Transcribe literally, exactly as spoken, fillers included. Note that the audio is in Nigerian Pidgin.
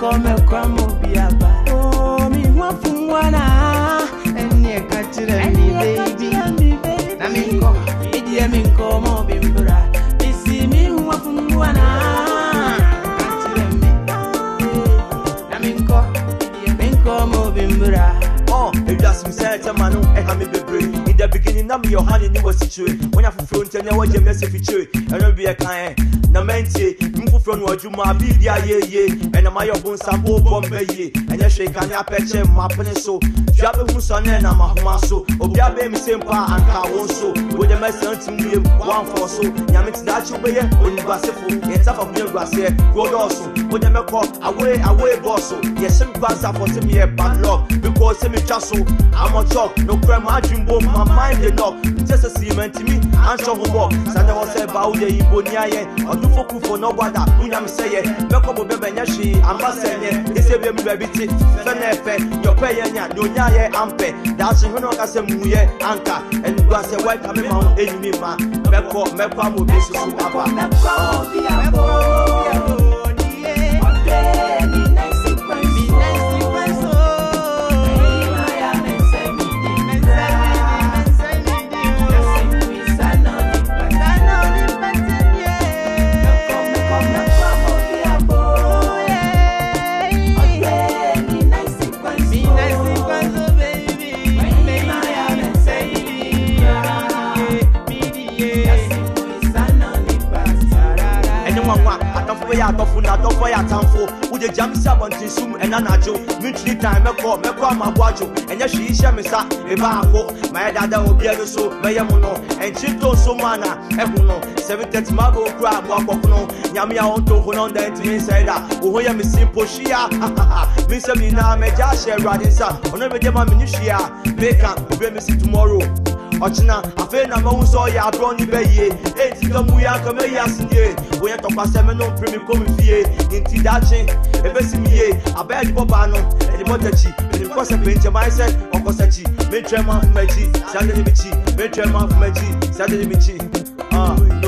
come come biaba. Oh, me want from one and you catch it me baby. Na me come, idiot me come on bimbra. Me see me want from one catch it me. Na me come, idiot me come on bimbra. Oh, if that's me say to manu, eh, I'm be brave. In the beginning, I'm your honey, you was situated. When you're front and you want your message feature, and I'll be a kind. Namente, you from what you might be, yeah, yeah, and I'm your bones, some old Bombay, and you shake on your patch and mapping so. Jabba who's son and I'm a maso, or Jabba Simpa and Car so, with the message to me, one for so. Yamit that you way, when you was a fool, and some of your grass here, road also, with the Mako, away, away, bosso. Yes, some grass are for me a bad luck, because semi chasso, I'm a chop, no crime, I dream bomb, my mind enough, just a cement to me, and show who walk. Santa was about the Ibonia, or do for for no bother, when I'm saying, Mako Bebenashi, I'm not saying, this is a baby, Fenefe, your pay, Dunya, Ampe, that's when I say Muye, Anka, and you was a white coming on enemy man, Mako, Mako, will be so I don't for that, don't for your time for. With the jam sabon to sum and anajo, mutually time, Meko, Meko, my wajo, and yes, she is Shamisa, a barco, my dad will be able so, Mayamono, and Chito Somana, Ebuno, seven thirty Mago, Crab, Wakono, Yamia Onto, Honon, the inside, who am a simple Shia, Miss Amina, Majasha, Radisa, on every day, my minutia, make up, we'll be missing tomorrow. Ochina, I feel na mo so ya broni be ye. Enti ka mu ya ka me ya sinye. We ya topa se me no premi komi fie. Inti dache, e be si mi ye. Abeg boba no, e di motachi. Me ko se penche mai se, o ko se chi. Me trema fu mechi, sa de mi chi. Me trema fu mechi, sa de mi chi. Ah.